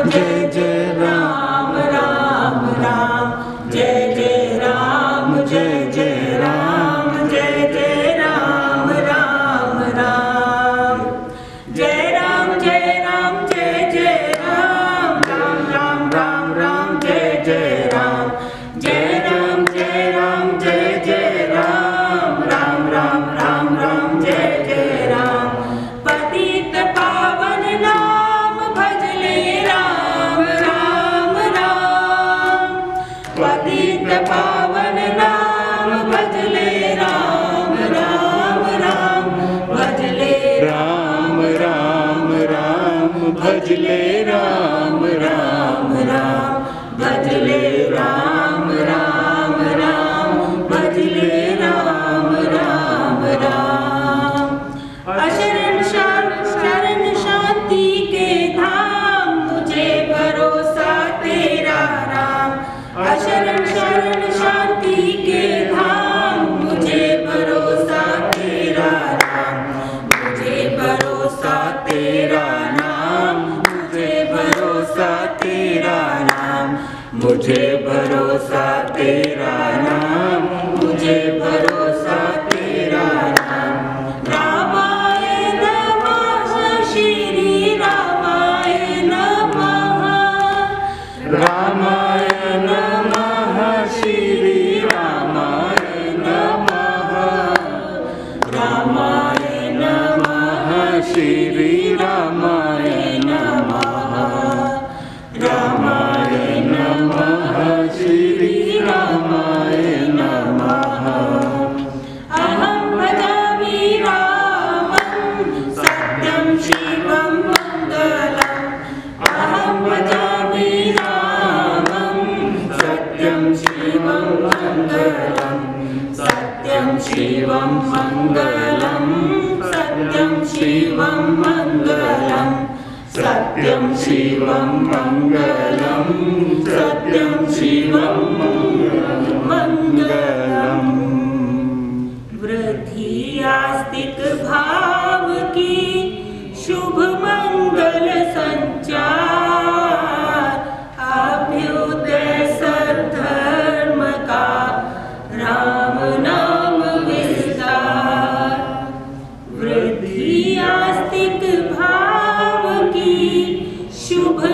जय जय राम राम राम जय जय राम जय जय राम जय जय राम राम राम जय राम जय राम जय जय राम राम राम राम राम जय जय राम जय राम जय राम जय जय राम राम राम राम राम जय जय राम पतित पावन नाम भजले राम राम राम पतित पावन नाम भजले राम राम राम भजले राम राम राम भजले राम राम राम भजले राम राम राम भजले राम राम राम अशरण शरण शांति के धाम मुझे भरोसा तेरा राम अशरण शरण शांति के धाम मुझे भरोसा तेरा राम मुझे भरोसा तेरा नाम मुझे भरोसा तेरा नाम मुझे भरोसा तेरा नाम मुझे भरोसा तेरा नाम रामाय नमः श्री रामाय नमः रामाय नमः श्री रामाय नमः रामाय नमः श्री रामाय नमः रामाय नमः श्री रामाय नमः अहं भजामि रामं सत्यं शिवं मङ्गलम् अहं भजामि रामं सत्यं शिवं मङ्गलम् सत्यं शिवं मङ्गलम् सत्यं शिवं मङ्गलम् सत्यं शिवं मङ्गलम् सत्यं शिवं मङ्गलम् वृद्धि आस्तिक भाव की शुभ मंगल संचार अभ्युदय सद्धर्म का राम नाम विस्तार वृद्धि आस्तिक भाव की शुभ